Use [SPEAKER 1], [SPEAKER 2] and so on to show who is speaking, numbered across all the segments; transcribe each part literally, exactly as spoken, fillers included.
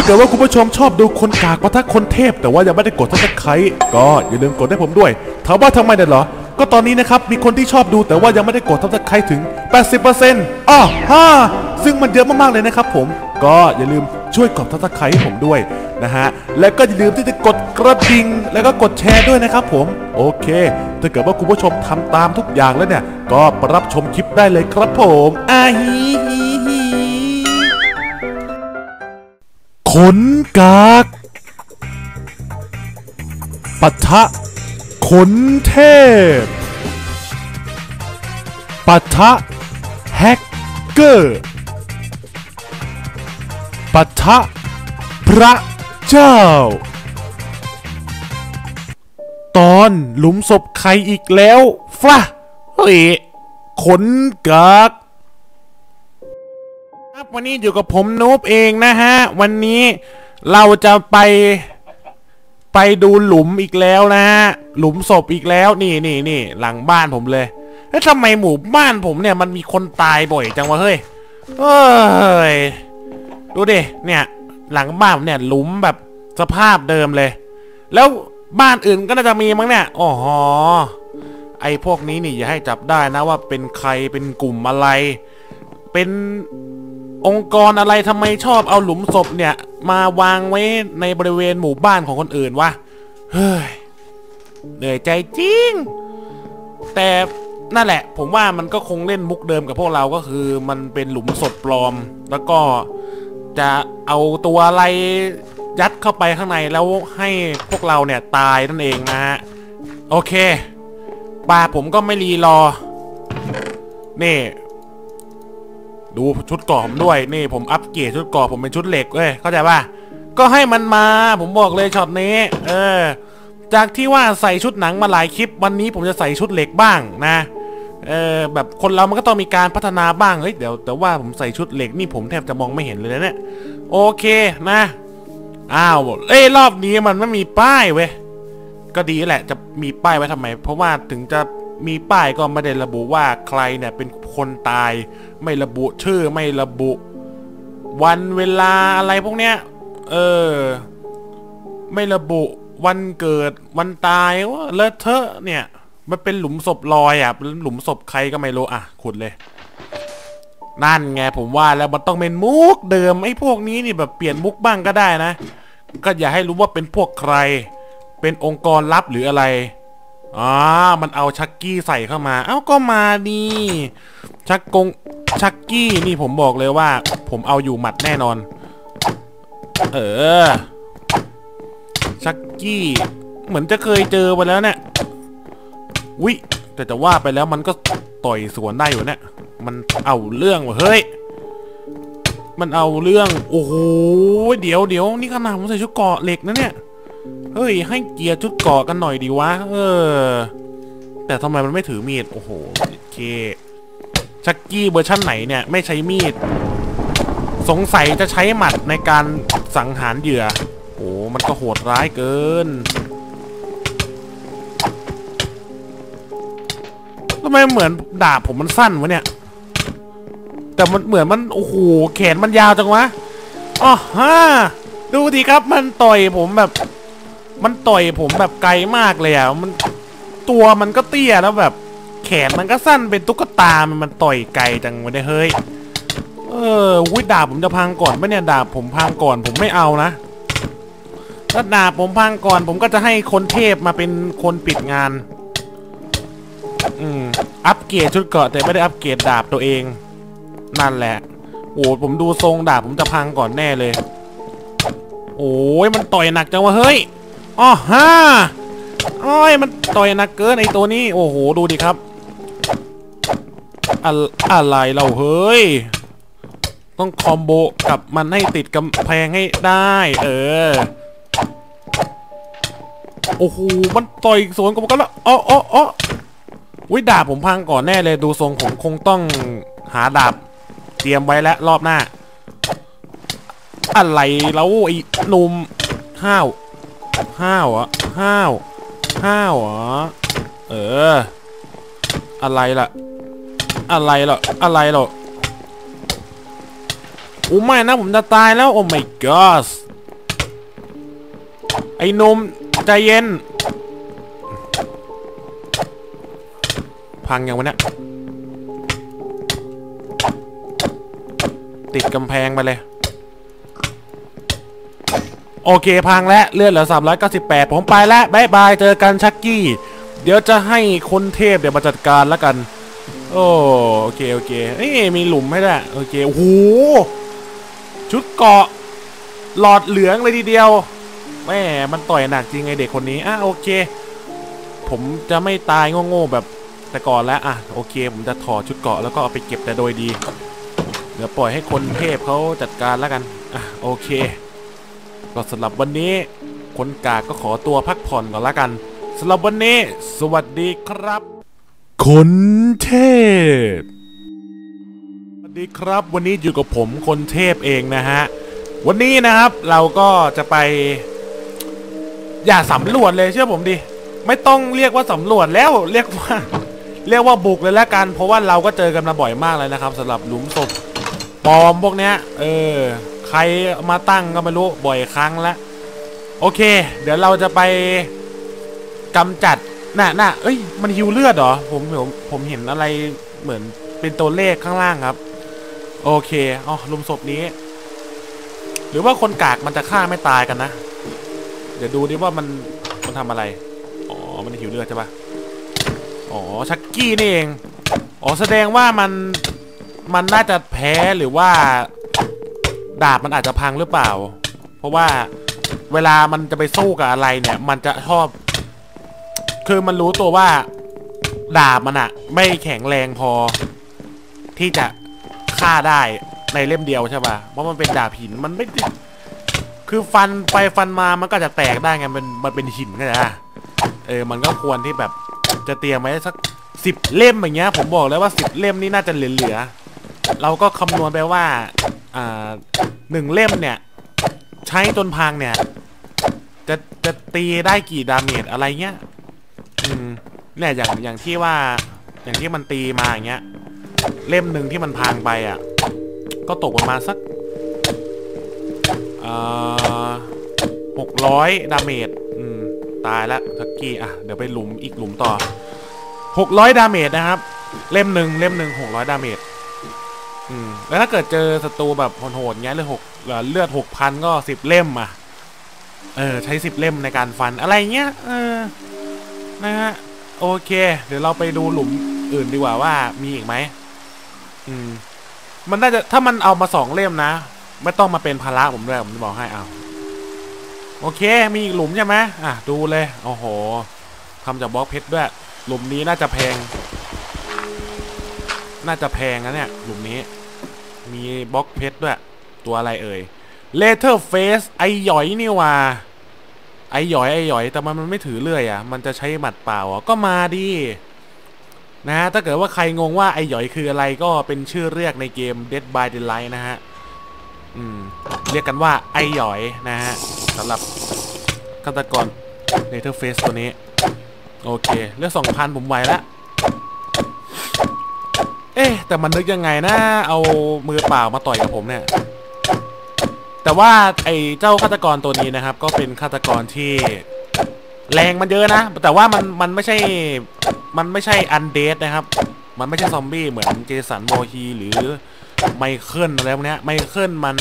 [SPEAKER 1] าเกิดว่าคุณผู้ชมชอบดูคนกากปะทะคนเทพแต่ว่ายังไม่ได้กดซับสไครต์ก็อย่าลืมกดให้ผมด้วยถามว่าทำไมเนี่ยเหรอก็ตอนนี้นะครับมีคนที่ชอบดูแต่ว่ายังไม่ได้กดซับสไครต์ถึง แปดสิบเปอร์เซ็นต์ อ้อฮ่าซึ่งมันเยอะมากๆเลยนะครับผมก็อย่าลืมช่วยกดซับสไครต์ให้ผมด้วยนะฮะและก็อย่าลืมที่จะกดกระดิ่งแล้วก็กดแชร์ด้วยนะครับผมโอเคถ้าเกิดว่าคุณผู้ชมทำตามทุกอย่างแล้วเนี่ยก็รับชมคลิปได้เลยครับผมอาฮีฮีฮีขนกากปะทะขนเทพปะทะแฮกเกอร์ปะทะพระเจ้าตอนหลุมศพใครอีกแล้วฟ้าเฮ้ยขนกากครับวันนี้อยู่กับผมนูบเองนะฮะวันนี้เราจะไปไปดูหลุมอีกแล้วนะฮะหลุมศพอีกแล้วนี่นี่นี่หลังบ้านผมเลยแล้วทำไมหมู่บ้านผมเนี่ยมันมีคนตายบ่อยจังวะเฮ้ยเฮ้ยดูดิเนี่ยหลังบ้านเนี่ยหลุมแบบสภาพเดิมเลยแล้วบ้านอื่นก็น่าจะมีมั้งเนี่ยอ๋อไอพวกนี้นี่อย่าให้จับได้นะว่าเป็นใครเป็นกลุ่มอะไรเป็นองค์กรอะไรทำไมชอบเอาหลุมศพเนี่ยมาวางไว้ในบริเวณหมู่บ้านของคนอื่นวะเฮ้ยเหนื่อยใจจริงแต่นั่นแหละผมว่ามันก็คงเล่นมุกเดิมกับพวกเราก็คือมันเป็นหลุมศพปลอมแล้วก็จะเอาตัวอะไรยัดเข้าไปข้างในแล้วให้พวกเราเนี่ยตายนั่นเองนะฮะโอเคป่าผมก็ไม่รีรอนี่ดูชุดเกราะผมด้วยนี่ผมอัปเกรดชุดเกราะผมเป็นชุดเหล็กเว้ยเข้าใจป่ะก็ให้มันมาผมบอกเลยช็อตนี้เออจากที่ว่าใส่ชุดหนังมาหลายคลิปวันนี้ผมจะใส่ชุดเหล็กบ้างนะเออแบบคนเรามันก็ต้องมีการพัฒนาบ้างเฮ้ยเดี๋ยวแต่ว่าผมใส่ชุดเหล็กนี่ผมแทบจะมองไม่เห็นเลยนะเนี่ยโอเคนะอ้าวเอ้ยรอบนี้มันไม่มีป้ายเว้ยก็ดีแหละจะมีป้ายไว้ทำไมเพราะว่าถึงจะมีป้ายก็ไม่ได้ระบุว่าใครเนี่ยเป็นคนตายไม่ระบุชื่อไม่ระบุวันเวลาอะไรพวกเนี้ยเออไม่ระบุวันเกิดวันตายว่าเลอะเทอะเนี่ยมันเป็นหลุมศพลอยอ่ะหลุมศพใครก็ไม่รู้อ่ะขุดเลยนั่นไงผมว่าแล้วมันต้องเป็นมุกเดิมไอ้พวกนี้นี่แบบเปลี่ยนมุกบ้างก็ได้นะก็อย่าให้รู้ว่าเป็นพวกใครเป็นองค์กรลับหรืออะไรอ๋อมันเอาชักกี้ใส่เข้ามาเอ้าก็มาดีชักกงชักกี้นี่ผมบอกเลยว่าผมเอาอยู่หมัดแน่นอนเออชักกี้เหมือนจะเคยเจอไปแล้วเนี่ยวิแต่จะว่าไปแล้วมันก็ต่อยสวนได้อยู่เนี่ยมันเอาเรื่องว่ะเฮ้ยมันเอาเรื่องโอ้โหเดี๋ยวเดี๋ยวนี่ขนาดผมใส่ชุดเกราะเหล็กนะเนี่ยเฮ้ยให้เกียร์ชุดเกราะกันหน่อยดีวะเออแต่ทำไมมันไม่ถือมีดโอ้โหโอเคชักกี้เวอร์ชั่นไหนเนี่ยไม่ใช้มีดสงสัยจะใช้หมัดในการสังหารเหยื่อโอ้มันก็โหดร้ายเกินทำไมเหมือนดาบผมมันสั้นวะเนี่ยแต่มันเหมือนมันโอ้โหแขนมันยาวจังวะอ๋อฮะดูดิครับมันต่อยผมแบบมันต่อยผมแบบไกลมากเลยอ่ะมันตัวมันก็เตี้ยแล้วแบบแขนมันก็สั้นเป็นตุ๊กตามันมันต่อยไกลจังวะเนี่ยเฮ้ยเออวุ้ยดาบผมจะพังก่อนปะเนี่ยดาบผมพังก่อนผมไม่เอานะถ้าดาบผมพังก่อนผมก็จะให้คนเทพมาเป็นคนปิดงานอืมอัปเกรดชุดเกราะแต่ไม่ได้อัปเกรดดาบตัวเองนั่นแหละโอ้ผมดูทรงดาบผมจะพังก่อนแน่เลยโอ้ยมันต่อยหนักจังวะเฮ้ยอ๋อฮ่าโอ้ยมันต่อยหนักเกินไอตัวนี้โอ้โหดูดิครับอะอะไรเราเฮ้ยต้องคอมโบกับมันให้ติดกำแพงให้ได้เออโอ้โหมันต่อยสวนกับกันแล้วอ๋ออ๋ออ๋อวิดาบผมพังก่อนแน่เลยดูทรงผมคงต้องหาดาบเตรียมไว้แล้วรอบหน้าอะไรแล้วไอ้หนุ่มห้าวห้าวอ่ะห้าวห้าวอ่ะเอออะไรล่ะอะไรล่ะอะไรล่ะโอ้ไม่นะผมจะตายแล้วโอ้ my god ไอ้นมใจเย็นพังยังวะเนี่ยติดกำแพงไปเลยโอเคพังแล้วเลือดเหลือสามร้อยเก้าสิบแปดผมไปแล้วบายบายเจอกันชักกี้เดี๋ยวจะให้คนเทพเดี๋ยวมาจัดการแล้วกันโอ้โอเคโอเคเอ้ยมีหลุมให้ด้วยโอเคโอ้โหชุดเกาะหลอดเหลืองเลยทีเดียวแม่มันต่อยหนักจริงไอเด็กคนนี้อ่ะโอเคผมจะไม่ตายโง่ๆแบบแต่ก่อนแล้วอ่ะโอเคผมจะถอดชุดเกาะแล้วก็เอาไปเก็บแต่โดยดีเดี๋ยวปล่อยให้คนเทพเขาจัดการแล้วกันอ่ะโอเคก็สำหรับวันนี้คนกากก็ขอตัวพักผ่อนก่อนละกันสำหรับวันนี้สวัสดีครับคนเทพสวัสดีครับวันนี้อยู่กับผมคนเทพเองนะฮะวันนี้นะครับเราก็จะไปอย่าสำรวจเลยเชื่อผมดิไม่ต้องเรียกว่าสำรวจแล้วเรียกว่าเรียกว่าบุกเลยแล้วกันเพราะว่าเราก็เจอกันมาบ่อยมากเลยนะครับสำหรับหลุมศพปลอมพวกเนี้ยเออใครมาตั้งก็ไม่รู้บ่อยครั้งแล้วโอเคเดี๋ยวเราจะไปกำจัดน่ะน่ะเอ้ยมันฮิวเลือดเหรอผมผมผมเห็นอะไรเหมือนเป็นตัวเลขข้างล่างครับโอเคอ๋อหลุมศพนี้หรือว่าคนกากมันจะฆ่าไม่ตายกันนะเดี๋ยวดูดิว่ามันมันทำอะไรอ๋อมันหิวเลือดใช่ปะอ๋อชักกี้นี่เองอ๋อแสดงว่ามันมันน่าจะแพ้หรือว่าดาบมันอาจจะพังหรือเปล่าเพราะว่าเวลามันจะไปสู้กับอะไรเนี่ยมันจะชอบคือมันรู้ตัวว่าดาบมันอะไม่แข็งแรงพอที่จะฆ่าได้ในเล่มเดียวใช่ป่ะเพราะมันเป็นดาบหินมันไม่คือฟันไปฟันมามันก็จะแตกได้ไงมันมันเป็นหินก็ได้เออมันก็ควรที่แบบจะเตรียมไว้สักสิบเล่มอย่างเงี้ยผมบอกแล้วว่าสิบเล่มนี่น่าจะเหลือๆเราก็คำนวณไปว่าอ่าหนึ่งเล่มเนี่ยใช้จนพังเนี่ยจะจะตีได้กี่ดาเมจอะไรเงี้ยอืมเนี่ยอย่างอย่างที่ว่าอย่างที่มันตีมาอย่างเงี้ยเล่มหนึ่งที่มันพังไปอ่ะก็ตกประมาณสักหกร้อยดาเมจอืมตายแล้วทักกี้อ่ะเดี๋ยวไปหลุมอีกหลุมต่อหกร้อยดาเมจนะครับเล่มหนึ่งเล่มหนึ่งหกร้อยดาเมจอืมแล้วถ้าเกิดเจอศัตรูแบบโหดๆเงี้ยเลือดหกเลือดหกพันก็สิบเล่มอ่ะเออใช้สิบเล่มในการฟันอะไรเงี้ยเออนะฮะโอเคเดี๋ยวเราไปดูหลุมอื่นดีกว่าว่ามีอีกไหมอืมมันน่าจะถ้ามันเอามาสองเล่มนะไม่ต้องมาเป็นภาระผมด้วยผมจะบอกให้เอาโอเคมีอีกหลุมใช่ไหมอ่ะดูเลยโอ้โหทำจากบล็อกเพชรด้วยหลุมนี้น่าจะแพงน่าจะแพงนะเนี่ยหลุมนี้มีบล็อกเพชรด้วยตัวอะไรเอ่ยเลเทอร์เฟสไอหยอยนี่ว่าไอหยอยไอหยอยแต่มันมันไม่ถือเลื่อยอ่ะมันจะใช้หมัดเปล่าอ่ะก็มาดินะฮะถ้าเกิดว่าใครงงว่าไอหยอยคืออะไรก็เป็นชื่อเรียกในเกม Dead by Daylight นะฮะอืมเรียกกันว่าไอหยอยนะฮะสำหรับฆาตกรเลเทอร์เฟสตัวนี้โอเคเลือกสองพันผมไหวแล้วเอ๊ะแต่มันนึกยังไงนะเอามือเปล่ามาต่อยกับผมเนี่ยแต่ว่าไอ้เจ้าฆาตกรตัวนี้นะครับก็เป็นฆาตกรที่แรงมันเยอะนะแต่ว่ามันมันไม่ใช่มันไม่ใช่อันเดดนะครับมันไม่ใช่ซอมบี้เหมือนเจสันโบฮีหรือไมเคิลอะไรพวกนี้ไมเคิลมัน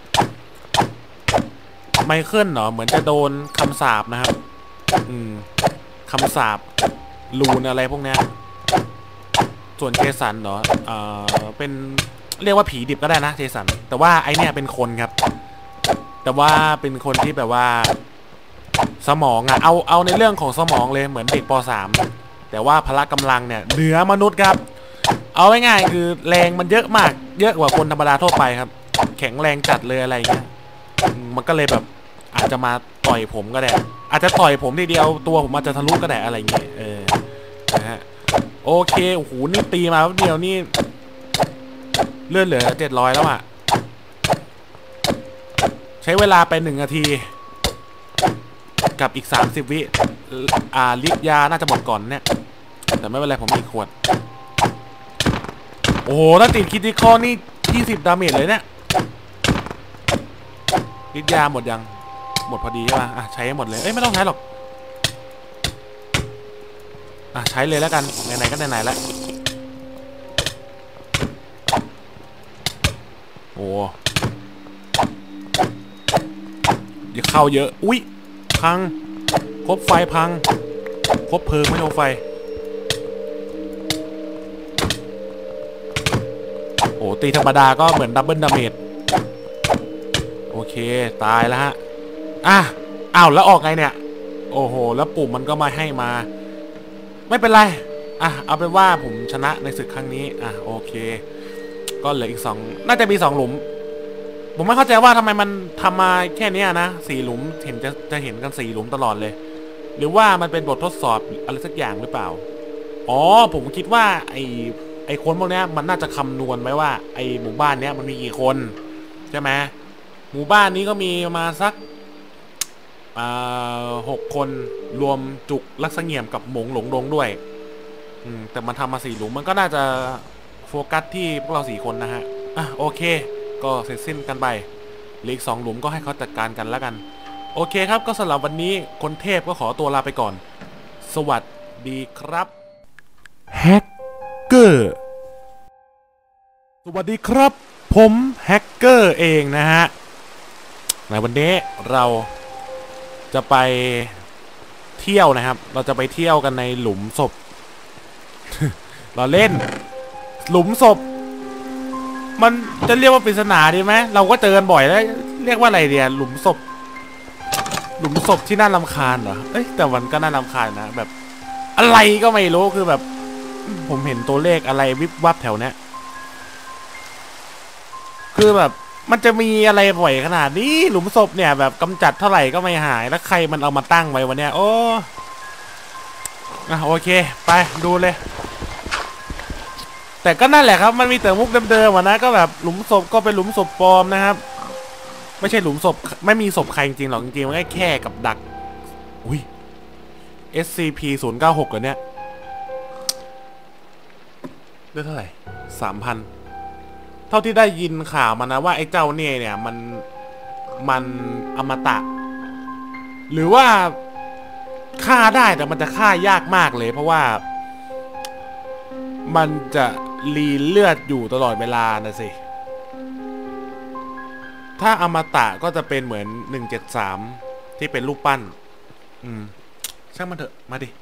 [SPEAKER 1] ไมเคิลเหรอเหมือนจะโดนคำสาปนะครับอืมคำสาปลูนอะไรพวกนี้ส่วนเจสันเหรอเอ่อเป็นเรียกว่าผีดิบก็ได้นะเจสันแต่ว่าไอเนี่ยเป็นคนครับแต่ว่าเป็นคนที่แบบว่าสมองอะเอาเอาในเรื่องของสมองเลยเหมือนเด็กป .สาม แต่ว่าพละกำลังเนี่ยเหนือมนุษย์ครับเอาง่ายๆคือแรงมันเยอะมากเยอะกว่าคนธรรมดาทั่วไปครับแข็งแรงจัดเลยอะไรเงี้ยมันก็เลยแบบอาจจะมาต่อยผมก็ได้อาจจะต่อยผมทีเดียวตัวผมอาจจะทะลุก็ได้อะไรเงี้ยเออนะฮะโอเคโอ้โหนี่ตีมาแป๊บเดียวนี่เลื่อนเหลือเจ็ดร้อยแล้วอ่ะใช้เวลาไปหนึ่งนาทีกับอีกสามสิบวิอ่าลิตรยาน่าจะหมดก่อนเนี่ยแต่ไม่เป็นไรผมมีขวดโอ้โหถ้าติดคิติคอนี่ยี่สิบดาเมจเลยเนี่ยลิตรยาหมดยังหมดพอดีใช่ป่ะอ่ะใช้ให้หมดเลยเอ้ยไม่ต้องใช้หรอกอ่ะใช้เลยแล้วกันไหนๆก็ไหนๆแล้วโอ้อย่าเข้าเยอะอุ๊ยพังครบไฟพังครบเพลิงไม่โดนไฟโอ้ตีธรรมดาก็เหมือนดับเบิลดาเมจโอเคตายแล้วฮะอ่ะอ้าวแล้วออกไงเนี่ยโอ้โหแล้วปุ่มมันก็มาให้มาไม่เป็นไรอ่ะเอาเป็นว่าผมชนะในศึกครั้งนี้อ่ะโอเคก็เหลืออีกสองน่าจะมีสองหลุมผมไม่เข้าใจว่าทำไมมันทำมาแค่นี้นะสี่หลุมเห็นจะจะเห็นกันสี่หลุมตลอดเลยหรือว่ามันเป็นบททดสอบอะไรสักอย่างหรือเปล่าอ๋อผมคิดว่าไอไอคนพวกนี้มันน่าจะคำนวณไว้ว่าไอหมู่บ้านเนี้ยมันมีกี่คนใช่ไหมหมู่บ้านนี้ก็มีมาสักหกคนรวมจุกลักษเงียมกับหมงหลงดงด้วยอืมแต่มันทำมาสี่หลุมมันก็น่าจะโฟกัสที่พวกเราสี่คนนะฮะอ่ะโอเคก็เสร็จสิ้นกันไปเหลืออีกสองหลุมก็ให้เขาจัดการกันแล้วกันโอเคครับก็สำหรับวันนี้คนเทพก็ขอตัวลาไปก่อนสวัสดีครับแฮกเกอร์สวัสดีครับผมแฮกเกอร์เองนะฮะในวันนี้เราจะไปเที่ยวนะครับเราจะไปเที่ยวกันในหลุมศพ เราเล่นหลุมศพมันจะเรียกว่าปริศนาดีไหมเราก็เจอกันบ่อยแล้วเรียกว่าอะไรเดียหลุมศพหลุมศพที่น่ารำคาญเหรอเอ้ยแต่มันก็น่ารำคาญนะแบบอะไรก็ไม่รู้คือแบบผมเห็นตัวเลขอะไรวิบวับแถวเนี้ยคือแบบมันจะมีอะไรบ่อยขนาดนี้หลุมศพเนี่ยแบบกำจัดเท่าไหร่ก็ไม่หายแล้วใครมันเอามาตั้งไว้วันเนี้ยโอ้อ่ะโอเคไปดูเลยแต่ก็นั่นแหละครับมันมีแต่มุกเดิมๆอ่ะนะก็แบบหลุมศพก็เป็นหลุมศพปลอมนะครับไม่ใช่หลุมศพไม่มีศพใครจริงๆหรอกจริงๆมันแค่แค่กับดักอุ้ย เอส ซี พี ศูนย์เก้าหก เหรอเนี่ยเลือกเท่าไหร่ สามพัน เท่าที่ได้ยินข่าวมานะว่าไอ้เจ้าเนี่ยเนี่ยมันมันอมตะหรือว่าฆ่าได้แต่มันจะฆ่ายากมากเลยเพราะว่ามันจะรีเลือดอยู่ตลอดเวลานะสิถ้าอมตะก็จะเป็นเหมือนหนึ่งเจ็ดสามที่เป็นรูปปั้นอืมช่างมันเถอะมาดิ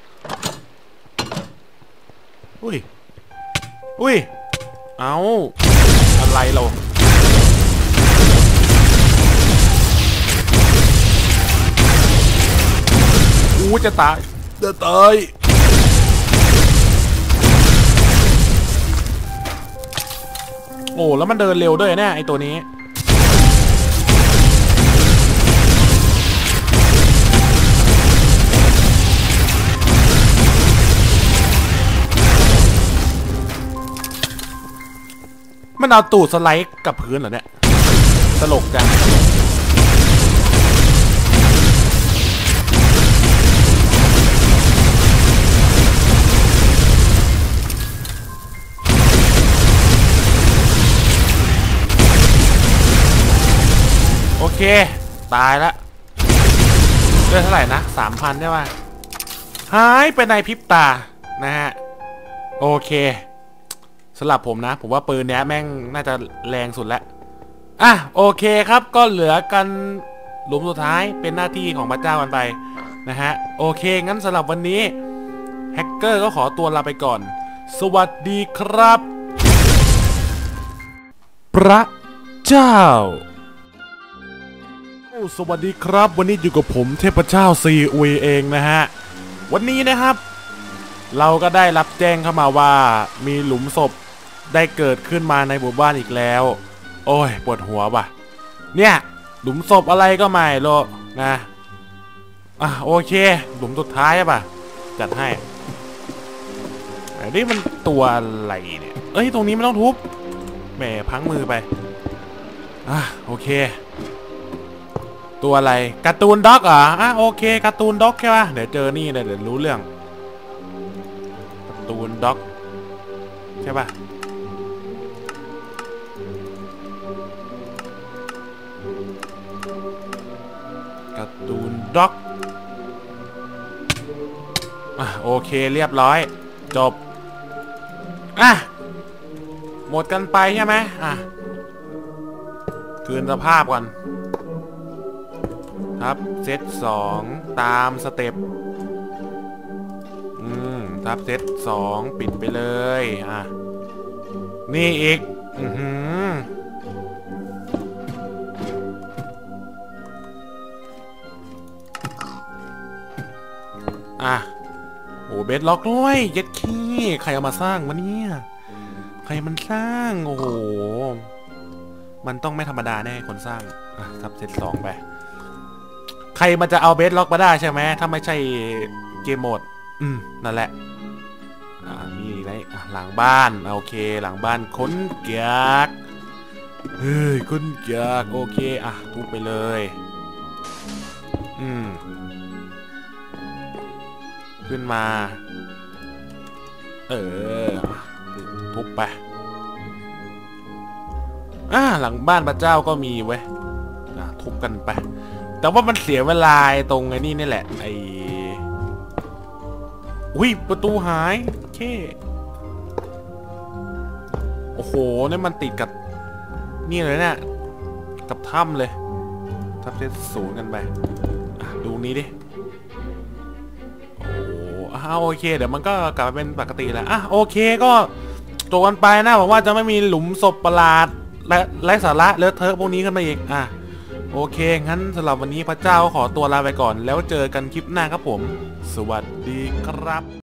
[SPEAKER 1] อุ้ยอุ้ยเอาอะไรเราอู้จะตายจะตายโอ้แล้วมันเดินเร็วด้วยเนี่ยไอตัวนี้มันเอาตูดสไลด์กับพื้นเหรอเนี่ยตลกจังโอเคตายละเลือดเท่าไหร่นะสามพันใช่ป่ะหายไปในพริบตานะฮะโอเคสำหรับผมนะผมว่าปืนเนี้ยแม่งน่าจะแรงสุดแล้วอ่ะโอเคครับก็เหลือกันหลุมสุดท้ายเป็นหน้าที่ของพระเจ้ากันไปนะฮะโอเคงั้นสำหรับวันนี้แฮกเกอร์ก็ขอตัวลาไปก่อนสวัสดีครับพระเจ้าสวัสดีครับวันนี้อยู่กับผมเทพเจ้าซีอุยเองนะฮะวันนี้นะครับเราก็ได้รับแจ้งเข้ามาว่ามีหลุมศพได้เกิดขึ้นมาในหมู่บ้านอีกแล้วโอ้ยปวดหัวว่ะเนี่ยหลุมศพอะไรก็ไม่รู้นะอ่ะโอเคหลุมสุดท้ายป่ะจัดให้ไอ้นี่มันตัวอะไรเนี่ยเอ้ยตรงนี้ไม่ต้องทุบแหมพังมือไปอ่ะโอเคตัวอะไรการ์ตูนด็อกเหรออ่ะโอเคการ์ตูนด็อกใช่ป่ะเดี๋ยวเจอนี่เลยเดี๋ยวรู้เรื่องการ์ตูนด็อกใช่ป่ะการตูนด็อกอ่ะโอเคเรียบร้อยจบอ่ะหมดกันไปใช่ไหมอ่ะคืนสภาพก่อนครับเซตสองตามสเต็ปอืมครับเซตสองปิดไปเลยอ่ะนี่อีกอือหืออ่ะโอ้เบสล็อกด้วยเย็ดขี้ใครเอามาสร้างวะเนี่ยใครมันสร้างโอ้โหมันต้องไม่ธรรมดาแน่คนสร้างอ่ะครับเซตสองไปใครมันจะเอาเบสล็อกมาได้ใช่ไหมถ้าไม่ใช่เกมโหมดอืมนั่นแหละอ่ามีอะไรอ่ะหลังบ้านโอเคหลังบ้านค้นเกียกเฮ้ยค้นเกียกโอเคอ่ะทุบไปเลยอืมขึ้นมาเออทุบไปอ่าหลังบ้านพระเจ้าก็มีเว้ยอ่ะทุบกันไปแต่ว่ามันเสียเวลาตรงไอ้นี่นี่แหละไอ้อุ้ยประตูหายโอเคโอ้โหนี่มันติดกับนี่เลยเนี่ยกับถ้ำเลยทับเซตศูนย์กันไปอ่ะดูนี้ดิโอ้อ้าวโอเคเดี๋ยวมันก็กลับมาเป็นปกติแล้วอ่ะโอเคก็จบกันไปนะบอกว่าจะไม่มีหลุมศพประหลาดและไร้สาระเลอะเทอะพวกนี้ขึ้นมาอีกอ่ะโอเคงั้นสำหรับวันนี้พระเจ้าขอตัวลาไปก่อนแล้วเจอกันคลิปหน้าครับผมสวัสดีครับ